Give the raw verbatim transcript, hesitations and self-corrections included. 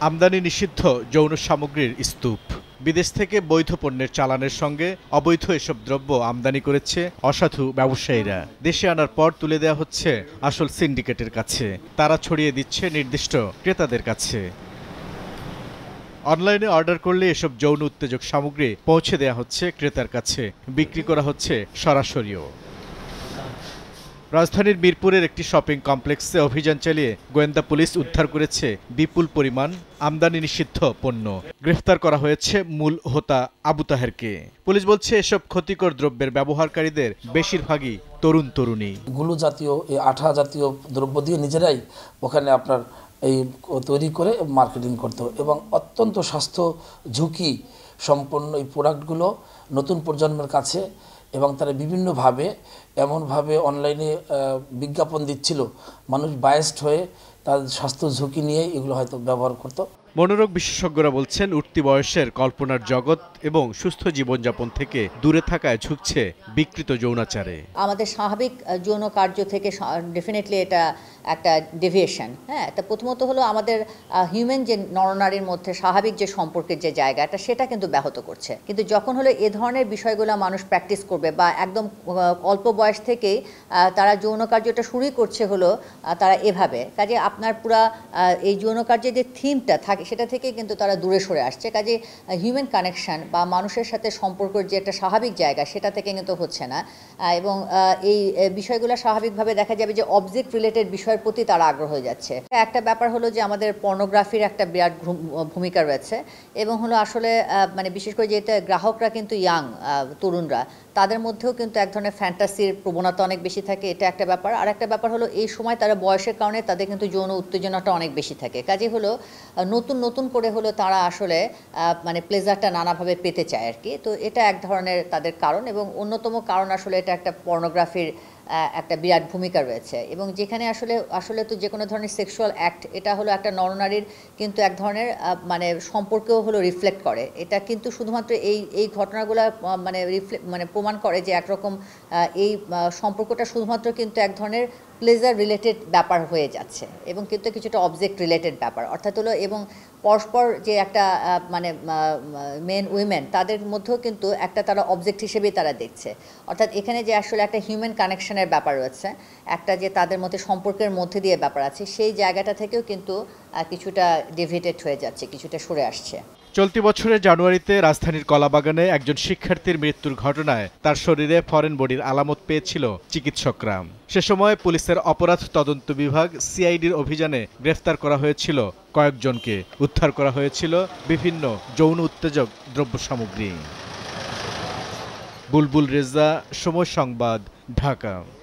আমদানি নিষিদ্ধ যৌন সামগ্রীর স্তূপ। বিদেশ থেকে বৈধ পণ্যের চালানের সঙ্গে অবৈধ এসব দ্রব্য আমদানি করেছে অসাধু ব্যবসায়ীরা। দেশে আনার পর তুলে দেওয়া হচ্ছে আসল সিন্ডিকেটের কাছে, তারা ছড়িয়ে দিচ্ছে নির্দিষ্ট ক্রেতাদের কাছে। অনলাইনে অর্ডার করলে এসব যৌন উত্তেজক সামগ্রী পৌঁছে দেওয়া হচ্ছে ক্রেতার কাছে, বিক্রি করা হচ্ছে সরাসরিও। রাজধানীর মিরপুরের একটি শপিং কমপ্লেক্সে অভিযান চালিয়ে গোয়েন্দা পুলিশ উদ্ধার করেছে বিপুল পরিমাণ আমদানি নিষিদ্ধ পণ্য। গ্রেফতার করা হয়েছে মূল হোতা আবু তাহেরকে। পুলিশ বলছে এসব ক্ষতিকর দ্রব্যের ব্যবহারকারীদের বেশিরভাগই তরুণ তরুণী। গুলো জাতীয় এই আঠা জাতীয় দ্রব্য দিয়ে নিজেরাই ওখানে আপনার এই তৈরি করে মার্কেটিং করতো এবং অত্যন্ত স্বাস্থ্য ঝুঁকি সম্পন্ন এই প্রোডাক্টগুলো নতুন প্রজন্মের কাছে এবং তারা বিভিন্নভাবে এমনভাবে অনলাইনে বিজ্ঞাপন দিচ্ছিল, মানুষ বায়াসড হয়ে তার স্বাস্থ্য ঝুঁকি নিয়ে এগুলো হয়তো ব্যবহার করতো। মনোরোগ বিশেষজ্ঞরা বলছেন উঠতি বয়সের কল্পনার জগৎ এবং সুস্থ জীবনযাপন থেকে দূরে থাকায় ঝুঁকছে বিকৃত যৌনাচারে। আমাদের স্বাভাবিক যৌন কার্য থেকে ডেফিনেটলি এটা একটা ডেভিয়েশন। হ্যাঁ, তা প্রথমত হলো আমাদের হিউম্যান যে নরনারীর মধ্যে স্বাভাবিক যে সম্পর্কের যে জায়গাটা সেটা কিন্তু ব্যাহত করছে। কিন্তু যখন হলো এ ধরনের বিষয়গুলো মানুষ প্র্যাকটিস করবে বা একদম অল্প বয়স থেকেই তারা যৌন কার্যটা শুরুই করছে হলো তারা এভাবে, কাজে আপনার পুরা এই যৌন কার্যের যে থিমটা থাকে সেটা থেকে কিন্তু তারা দূরে সরে আসছে। কাজে হিউম্যান কানেকশন বা মানুষের সাথে সম্পর্কের যে একটা স্বাভাবিক জায়গা সেটা থেকে কিন্তু হচ্ছে না এবং এই বিষয়গুলো স্বাভাবিকভাবে দেখা যাবে যে অবজেক্ট রিলেটেড বিষয়ের প্রতি তারা আগ্রহ হয়ে যাচ্ছে। একটা ব্যাপার হলো যে আমাদের পর্নোগ্রাফির একটা বিরাট ভূমিকা রয়েছে এবং হলো আসলে মানে বিশেষ করে যেটা গ্রাহকরা কিন্তু ইয়াং তরুণরা, তাদের মধ্যেও কিন্তু এক ধরনের ফ্যান্টাসির প্রবণতা অনেক বেশি থাকে, এটা একটা ব্যাপার। আর একটা ব্যাপার হলো এই সময় তারা বয়সের কারণে তাদের কিন্তু যৌন উত্তেজনাটা অনেক বেশি থাকে। কাজে হলো নতুন নতুন করে হলো তারা আসলে মানে প্লেজারটা নানাভাবে পেতে চায় আর কি। তো এটা এক ধরনের তাদের কারণ এবং অন্যতম কারণ আসলে এটা একটা পর্নোগ্রাফির একটা বিরাট ভূমিকা রয়েছে এবং যেখানে আসলে আসলে তো যে কোনো ধরনের সেক্সুয়াল অ্যাক্ট এটা হলো একটা নরনারীর কিন্তু এক ধরনের মানে সম্পর্কেও হলো রিফ্লেক্ট করে। এটা কিন্তু শুধুমাত্র এই এই ঘটনাগুলো মানে রিফ্লেক্ট মানে প্রমাণ করে যে একরকম এই সম্পর্কটা শুধুমাত্র কিন্তু এক ধরনের প্লেজার রিলেটেড ব্যাপার হয়ে যাচ্ছে এবং কিন্তু কিছুটা অবজেক্ট রিলেটেড ব্যাপার অর্থাৎ হলো এবং পরস্পর যে একটা মানে মেন উইমেন তাদের মধ্যেও কিন্তু একটা তারা অবজেক্ট হিসেবেই তারা দেখছে। অর্থাৎ এখানে যে আসলে একটা হিউম্যান কানেকশনের ব্যাপার রয়েছে, একটা যে তাদের মধ্যে সম্পর্কের মধ্যে দিয়ে ব্যাপার আছে, সেই জায়গাটা থেকেও কিন্তু কিছুটা ডেভিয়েটেড হয়ে যাচ্ছে, কিছুটা সরে আসছে। চলতি বছরের জানুয়ারিতে রাজধানীর কলাবাগানে একজন শিক্ষার্থীর মৃত্যুর ঘটনায় তার শরীরে ফরেন বডির আলামত পেয়েছিল চিকিৎসকরা। সে সময় পুলিশের অপরাধ তদন্ত বিভাগ সিআইডির অভিযানে গ্রেফতার করা হয়েছিল কয়েকজনকে, উদ্ধার করা হয়েছিল বিভিন্ন যৌন উত্তেজক দ্রব্য সামগ্রী। বুলবুল রেজা, সময় সংবাদ, ঢাকা।